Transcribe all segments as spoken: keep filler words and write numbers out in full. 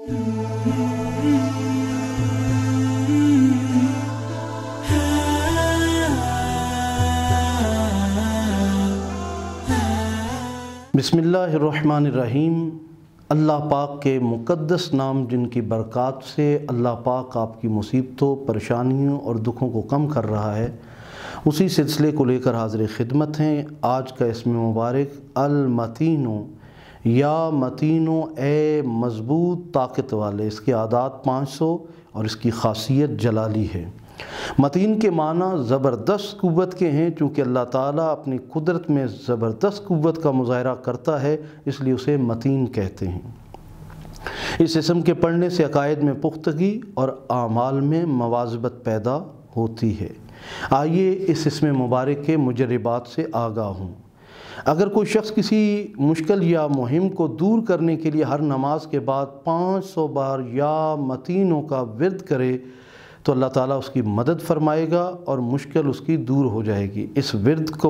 बिस्मिल्लाहिर्रहमानिर्रहीम। अल्लाह पाक के मुक़द्दस नाम जिनकी बरक़ात से अल्लाह पाक आपकी मुसीबतों, परेशानियों और दुखों को कम कर रहा है, उसी सिलसिले को लेकर हाज़िर खिदमत हैं। आज का इसमें मुबारक अल मतीनो या मतीनो ए मज़बूत ताकत वाले, इसके आदात पाँच सौ और इसकी ख़ासियत जलाली है। मतीन के माना ज़बरदस्त क़ुव्वत के हैं, चूँकि अल्लाह ताला अपनी कुदरत में ज़बरदस्त क़ुव्वत का मुज़ाहरा करता है, इसलिए उसे मतीन कहते हैं। इस इस्म के पढ़ने से अक़ायद में पुख्तगी और आमाल में मवाज़बत पैदा होती है। आइए इस इस्म मुबारक के मुजर्रबात से आगाह हूँ। अगर कोई शख्स किसी मुश्किल या मुहिम को दूर करने के लिए हर नमाज के बाद पाँच सौ बार या मतीनों का विर्द करे तो अल्लाह ताला उसकी मदद फरमाएगा और मुश्किल उसकी दूर हो जाएगी। इस विर्द को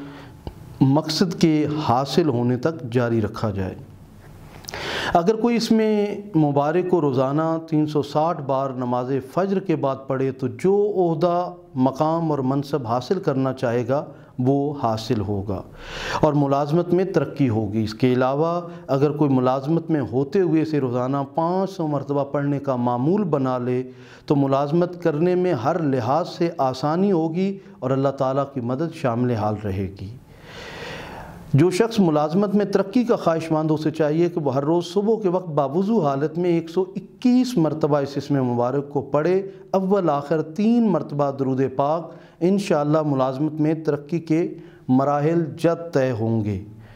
मकसद के हासिल होने तक जारी रखा जाए। अगर कोई इसमें मुबारक को रोज़ाना तीन सौ साठ बार नमाज फ़ज्र के बाद पढ़े तो जो ओहदा, मकाम और मनसब हासिल करना चाहेगा वो हासिल होगा और मुलाजमत में तरक्की होगी। इसके अलावा अगर कोई मुलाजमत में होते हुए से रोज़ाना पाँच सौ मरतबा पढ़ने का मामूल बना ले तो मुलाजमत करने में हर लिहाज से आसानी होगी और अल्लाह ताला की मदद शामिल हाल रहेगी। जो शख्स मुलाजमत में तरक्की का ख्वाहिशमंद हो, उसे चाहिए कि वह हर रोज़ सुबह के वक्त बावुज़ू हालत में एक सौ इक्कीस मरतबा इस इस्म मुबारक को पढ़े। अव्वल आखिर तीन मरतबा दरूद पाक, इंशाअल्लाह मुलाजमत में तरक्की के मराहिल जद तय होंगे।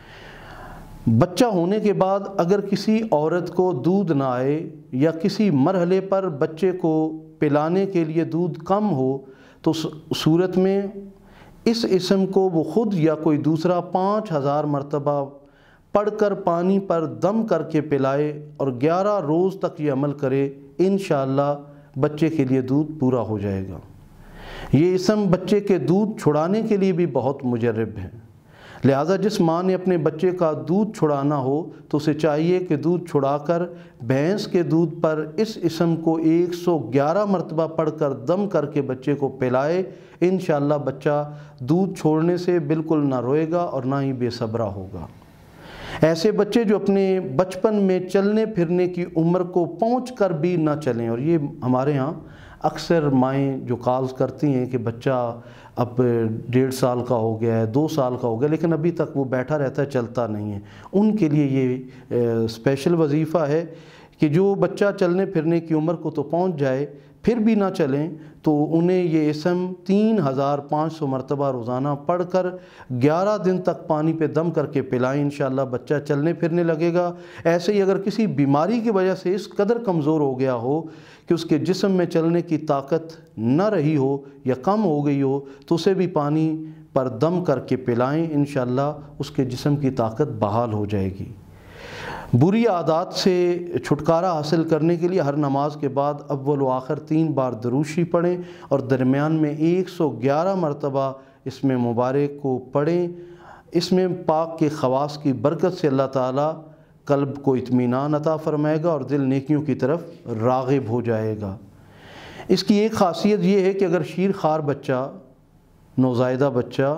बच्चा होने के बाद अगर किसी औरत को दूध ना आए या किसी मरहले पर बच्चे को पिलाने के लिए दूध कम हो तो सूरत में इस इस्म को वो ख़ुद या कोई दूसरा पाँच हज़ार मरतबा पढ़कर पानी पर दम करके पिलाए और ग्यारह रोज़ तक ये अमल करे। इंशाअल्लाह बच्चे के लिए दूध पूरा हो जाएगा। ये इस्म बच्चे के दूध छुड़ाने के लिए भी बहुत मुजर्रब है। लिहाजा जिस माँ ने अपने बच्चे का दूध छुड़ाना हो तो उसे चाहिए कि दूध छुड़ाकर भैंस के दूध पर इस इस्म को एक सौ ग्यारह मरतबा पढ़कर दम करके बच्चे को पिलाए। इंशाअल्लाह बच्चा दूध छोड़ने से बिल्कुल ना रोएगा और ना ही बेसब्रा होगा। ऐसे बच्चे जो अपने बचपन में चलने फिरने की उम्र को पहुँच कर भी ना चलें, और ये हमारे यहाँ अक्सर माएँ जो कॉल्स करती हैं कि बच्चा अब डेढ़ साल का हो गया है, दो साल का हो गया, लेकिन अभी तक वो बैठा रहता है, चलता नहीं है, उनके लिए ये स्पेशल वजीफ़ा है कि जो बच्चा चलने फिरने की उम्र को तो पहुंच जाए फिर भी ना चलें तो उन्हें ये इस्म तीन हज़ार पाँच सौ मरतबा रोज़ाना पढ़कर ग्यारह दिन तक पानी पे दम करके पिलाएं। इंशाअल्लाह बच्चा चलने फिरने लगेगा। ऐसे ही अगर किसी बीमारी की वजह से इस कदर कमज़ोर हो गया हो कि उसके जिस्म में चलने की ताकत न रही हो या कम हो गई हो तो उसे भी पानी पर दम करके पिलाएं। इंशाअल्लाह उसके जिस्म की ताकत बहाल हो जाएगी। बुरी आदत से छुटकारा हासिल करने के लिए हर नमाज के बाद अव्वल व आखिर तीन बार दरूशी पढ़ें और दरमियान में एक सौ ग्यारह मरतबा इसमें मुबारक को पढ़ें। इसमें पाक के ख़वास की बरकत से अल्लाह ताला कल्ब को इत्मीनान अता फ़रमाएगा और दिल नेकियों की तरफ राग़िब हो जाएगा। इसकी एक ख़ासियत ये है कि अगर शीर खार बच्चा, नौज़ायदा बच्चा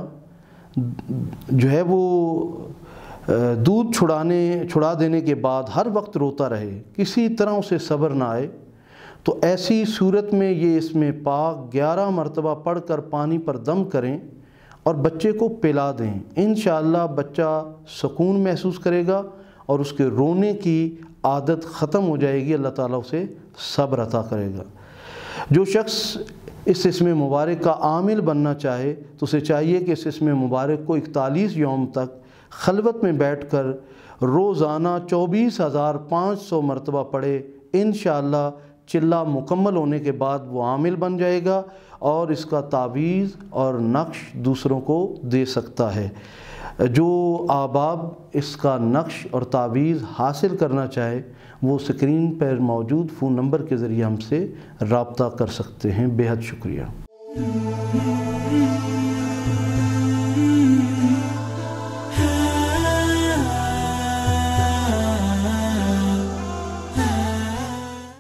जो है वो दूध छुड़ाने छुड़ा देने के बाद हर वक्त रोता रहे, किसी तरह उसे सब्र ना आए, तो ऐसी सूरत में ये इसमें पाक ग्यारह मरतबा पढ़ कर पानी पर दम करें और बच्चे को पिला दें। इंशाअल्लाह बच्चा सुकून महसूस करेगा और उसके रोने की आदत ख़त्म हो जाएगी। अल्लाह ताला उसे सब्र अता करेगा। जो शख्स इस इस्म मुबारक का आमिल बनना चाहे तो उसे चाहिए कि इस इस्म मुबारक को इकतालीस यौम तक खलवत में बैठकर रोज़ाना चौबीस हज़ार पाँच सौ मरतबा पढ़े। इंशाअल्लाह चिल्ला मुकम्मल होने के बाद वो आमिल बन जाएगा और इसका तावीज़ और नक्श दूसरों को दे सकता है। जो आबाब इसका नक्श और तावीज़ हासिल करना चाहे वो स्क्रीन पर मौजूद फ़ोन नंबर के ज़रिए हमसे रब्ता कर सकते हैं। बेहद शुक्रिया।